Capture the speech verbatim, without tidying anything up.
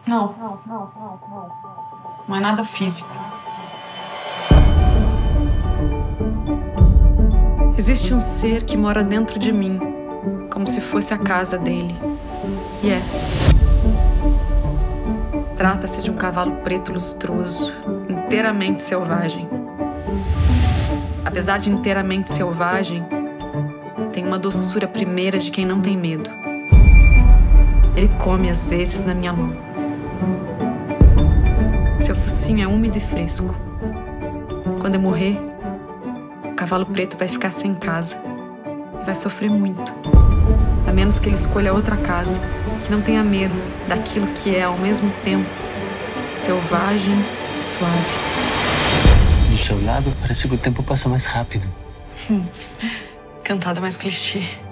Não. Não é nada físico. Existe um ser que mora dentro de mim, como se fosse a casa dele. E é. Trata-se de um cavalo preto lustroso, inteiramente selvagem. Apesar de inteiramente selvagem, tem uma doçura primeira de quem não tem medo. Ele come às vezes na minha mão. Seu focinho é úmido e fresco. Quando eu morrer, o cavalo preto vai ficar sem casa e vai sofrer muito. A menos que ele escolha outra casa, que não tenha medo daquilo que é, ao mesmo tempo, selvagem e suave. Do seu lado, parece que o tempo passa mais rápido. Cantada mais clichê.